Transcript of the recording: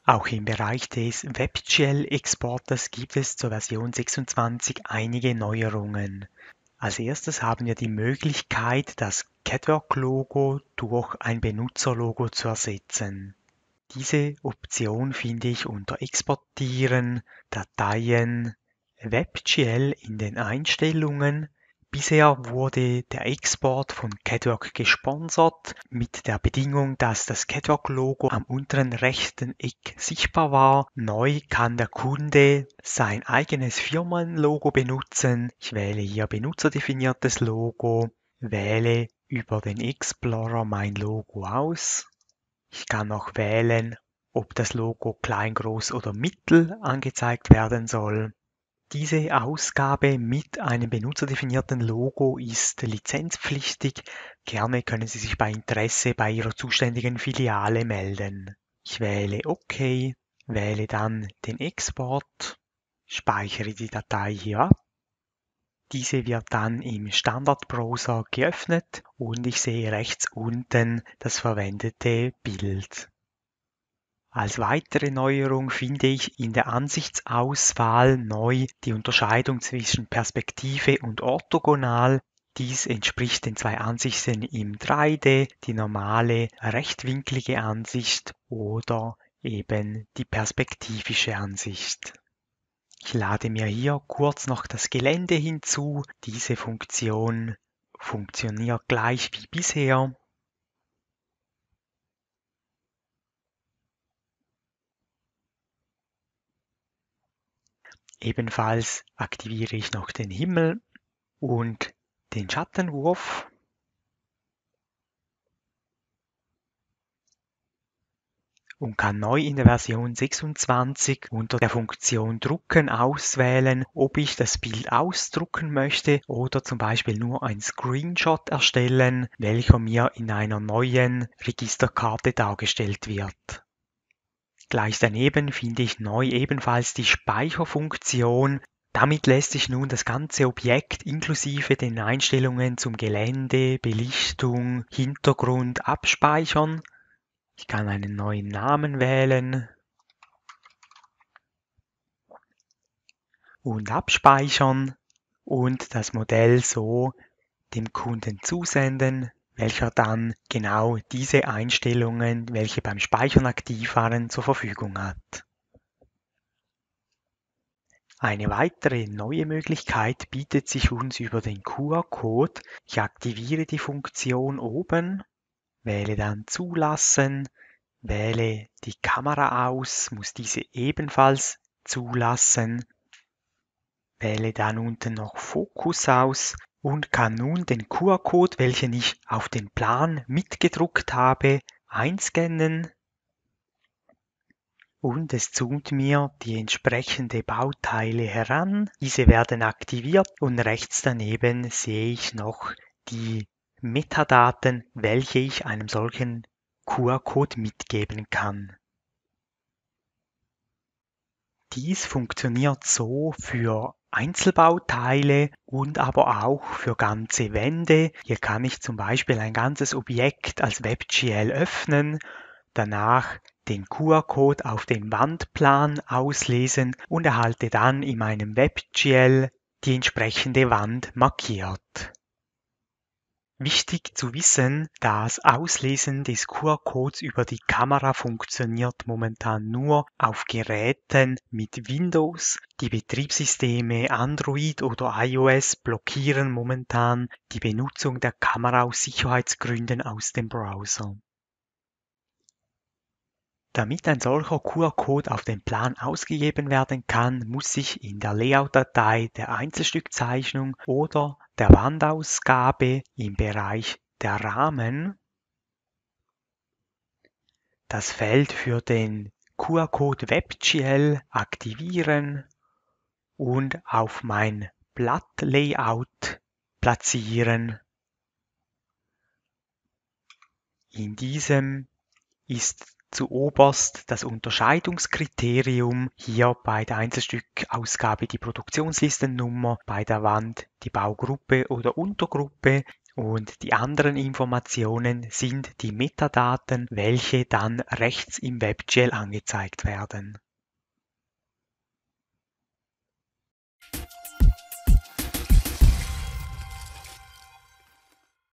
Auch im Bereich des WebGL-Exporters gibt es zur Version 26 einige Neuerungen. Als erstes haben wir die Möglichkeit, das Catwalk-Logo durch ein Benutzerlogo zu ersetzen. Diese Option finde ich unter Exportieren, Dateien, WebGL in den Einstellungen. Bisher wurde der Export von Catwalk gesponsert mit der Bedingung, dass das Catwalk-Logo am unteren rechten Eck sichtbar war. Neu kann der Kunde sein eigenes Firmenlogo benutzen. Ich wähle hier benutzerdefiniertes Logo, wähle über den Explorer mein Logo aus. Ich kann auch wählen, ob das Logo klein, groß oder mittel angezeigt werden soll. Diese Ausgabe mit einem benutzerdefinierten Logo ist lizenzpflichtig. Gerne können Sie sich bei Interesse bei Ihrer zuständigen Filiale melden. Ich wähle OK, wähle dann den Export, speichere die Datei hier ab. Diese wird dann im Standardbrowser geöffnet und ich sehe rechts unten das verwendete Bild. Als weitere Neuerung finde ich in der Ansichtsauswahl neu die Unterscheidung zwischen Perspektive und Orthogonal. Dies entspricht den zwei Ansichten im 3D, die normale rechtwinklige Ansicht oder eben die perspektivische Ansicht. Ich lade mir hier kurz noch das Gelände hinzu. Diese Funktion funktioniert gleich wie bisher. Ebenfalls aktiviere ich noch den Himmel und den Schattenwurf. Und kann neu in der Version 26 unter der Funktion Drucken auswählen, ob ich das Bild ausdrucken möchte oder zum Beispiel nur ein Screenshot erstellen, welcher mir in einer neuen Registerkarte dargestellt wird. Gleich daneben finde ich neu ebenfalls die Speicherfunktion. Damit lässt sich nun das ganze Objekt inklusive den Einstellungen zum Gelände, Belichtung, Hintergrund abspeichern. Ich kann einen neuen Namen wählen und abspeichern und das Modell so dem Kunden zusenden, welcher dann genau diese Einstellungen, welche beim Speichern aktiv waren, zur Verfügung hat. Eine weitere neue Möglichkeit bietet sich uns über den QR-Code. Ich aktiviere die Funktion oben, wähle dann Zulassen, wähle die Kamera aus, muss diese ebenfalls zulassen, wähle dann unten noch Fokus aus und kann nun den QR-Code, welchen ich auf den Plan mitgedruckt habe, einscannen und es zoomt mir die entsprechende Bauteile heran. Diese werden aktiviert und rechts daneben sehe ich noch die Metadaten, welche ich einem solchen QR-Code mitgeben kann. Dies funktioniert so für Einzelbauteile und aber auch für ganze Wände. Hier kann ich zum Beispiel ein ganzes Objekt als WebGL öffnen, danach den QR-Code auf den Wandplan auslesen und erhalte dann in meinem WebGL die entsprechende Wand markiert. Wichtig zu wissen, das Auslesen des QR-Codes über die Kamera funktioniert momentan nur auf Geräten mit Windows. Die Betriebssysteme Android oder iOS blockieren momentan die Benutzung der Kamera aus Sicherheitsgründen aus dem Browser. Damit ein solcher QR-Code auf den Plan ausgegeben werden kann, muss ich in der Layout-Datei der Einzelstückzeichnung oder der Wandausgabe im Bereich der Rahmen das Feld für den QR-Code WebGL aktivieren und auf mein Blattlayout platzieren. In diesem ist zuoberst das Unterscheidungskriterium, hier bei der Einzelstückausgabe die Produktionslistennummer, bei der Wand die Baugruppe oder Untergruppe Und die anderen Informationen sind die Metadaten, welche dann rechts im WebGL angezeigt werden.